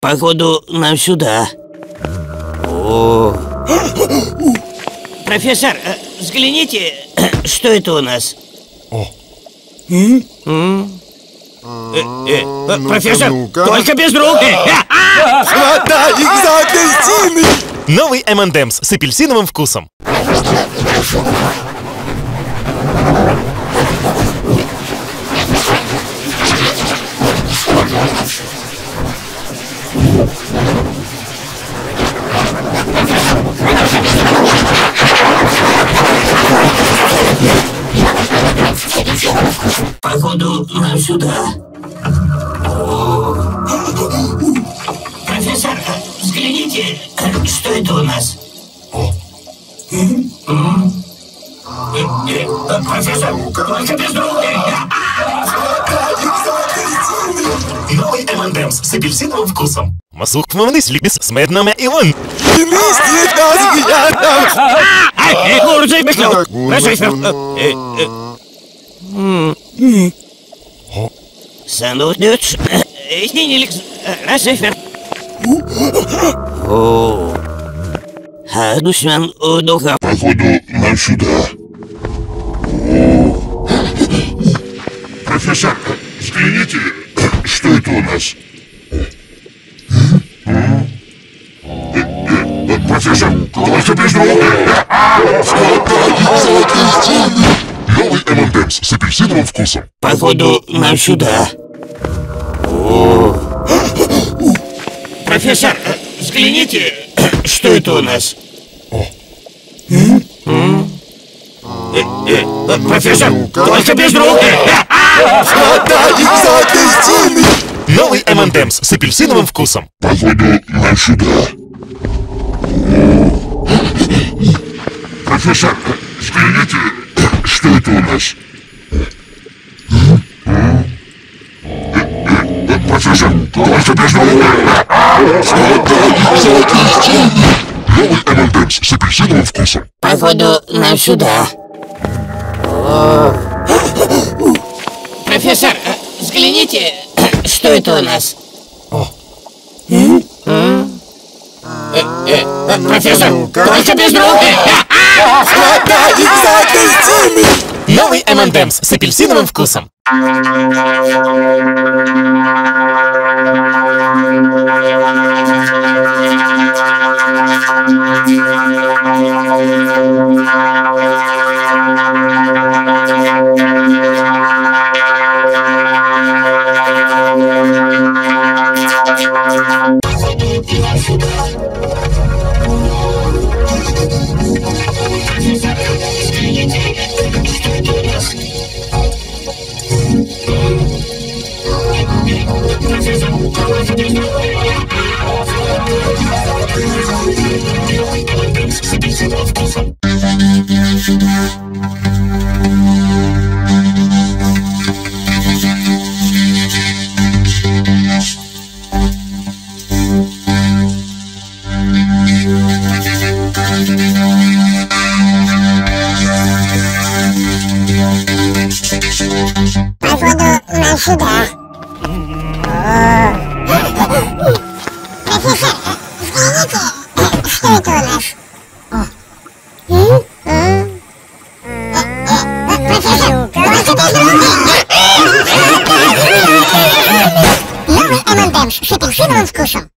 Походу, нам сюда. О. Профессор, взгляните, что это у нас? Профессор, только без рук! Хватай их за апельсины! Новый M&M's с апельсиновым вкусом. Походу, нам сюда. Профессор, взгляните, что это у нас? Профессор, только без рук! Новый M&M's с апельсиновым вкусом. Masuk memenuhi lipis smed nama Iwan. Санутнюч, сниниликс, расифер. О, душман у духа. Походу, нам сюда. Профессор, взгляните, что это у нас? Профессор, только без рук! Новый M&M's с апельсиновым вкусом. Походу, нам сюда. Профессор, взгляните, что это у нас? Профессор, только без рук! Хватай их за апельсины! Новый M&M's с апельсиновым вкусом. Походу, нам сюда. Профессор, взгляните, что это у нас? Профессор, только без рук! Новый M&M's с апельсиновым вкусом. Походу, нам сюда. Профессор, взгляните, что это у нас? Профессор, только без рук! Хватай их за апельсины! Новый M&M's с апельсиновым вкусом. Походу, нам сюда.